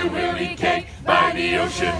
hoping we'll eat cake by the ocean.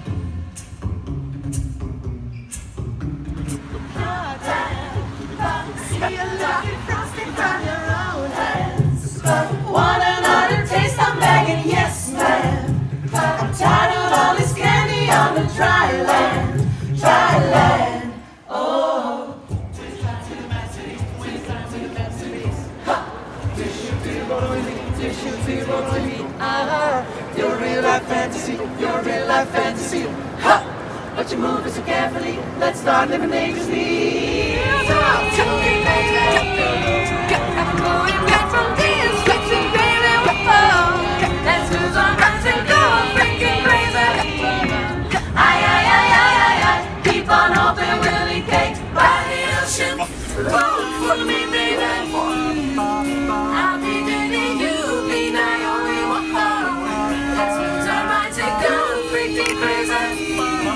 See you looking frosted from your own hands. Want another taste? I'm begging, yes, ma'am. I'm tired of all this candy on the dry land, dry land. Oh, twist time to the mastery, twist time to the masteries. Dish you to your body, dish you to your body. Your real life fantasy, your real life fantasy. But you move it so carefully. Let's start living dangerously. Talk to me, baby. I'm going back from being sexy, baby. Whoa. Let's lose our minds and go freaking crazy. I. Keep on hoping we'll eat cake by the ocean. Whoa, for me, baby. I'll be Jenny, you be Naomi. Whoa. Let's lose our minds and go freaking crazy.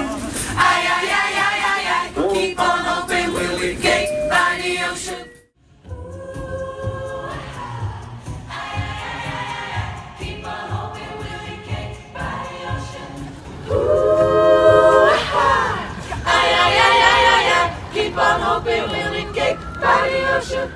Keep on hoping we'll eat cake by the ocean. Keep on hoping we'll eat cake by the ocean. Keep on hoping we'll eat cake by the ocean.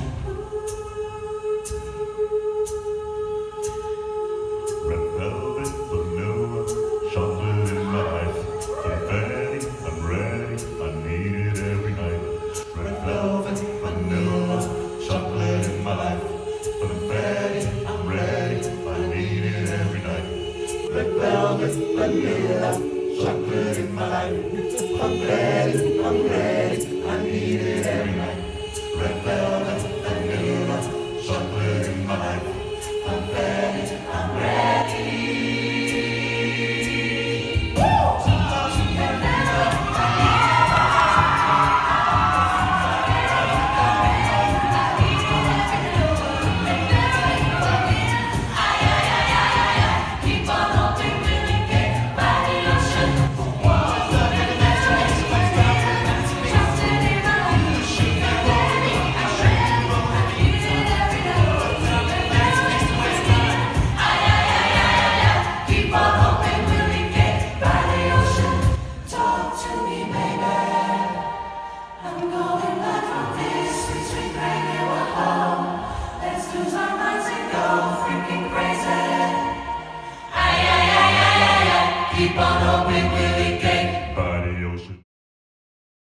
Red velvet, vanilla, chocolate in my life. Confetti, I'm ready, I need it every night. Red velvet, vanilla, chocolate in my life. Confetti, I'm ready, I need it every night. Red velvet, vanilla, chocolate in my life. Confetti, I'm ready, I need it every night. Red velvet, vanilla, chocolate in my life. Confetti, I'm ready. Keep on hoping we'll